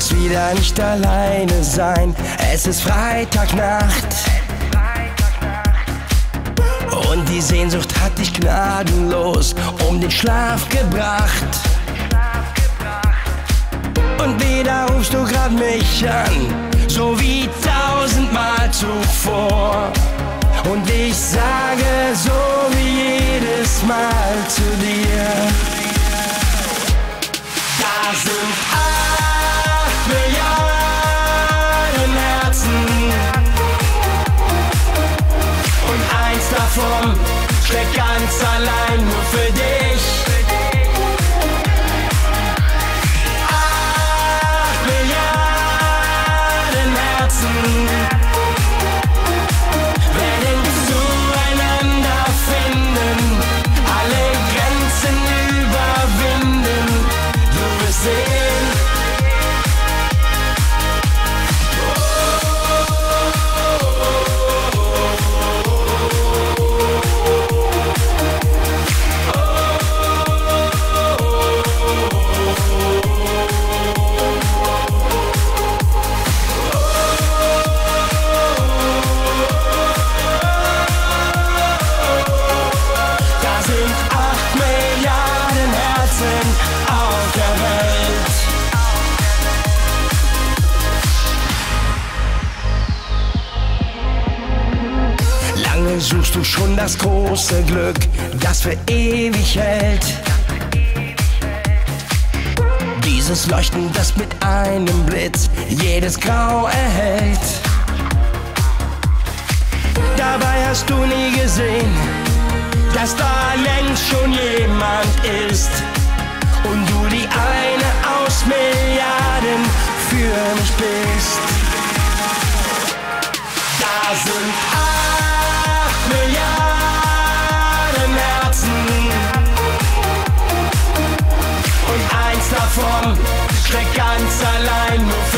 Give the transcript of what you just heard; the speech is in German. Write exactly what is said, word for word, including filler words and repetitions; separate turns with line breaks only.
willst wieder nicht alleine sein. Es ist Freitagnacht und die Sehnsucht hat dich gnadenlos um den Schlaf gebracht. Und wieder rufst du grad mich an, so wie tausendmal zuvor. Und ich sage so wie jedes Mal zu dir: Da sind acht Milliarden Herzen und eins davon schlägt ganz allein nur für dich. Acht Milliarden Herzen werden zueinander finden, alle Grenzen überwinden. Du wirst sehen. Suchst du schon das große Glück, das für ewig hält? Dieses Leuchten, das mit einem Blitz jedes Grau erhellt. Dabei hast du nie gesehen, dass da längst schon jemand ist und du die eine aus Milliarden für mich bist. Da sind Milliarden Herzen und eins davon schlägt ganz allein nur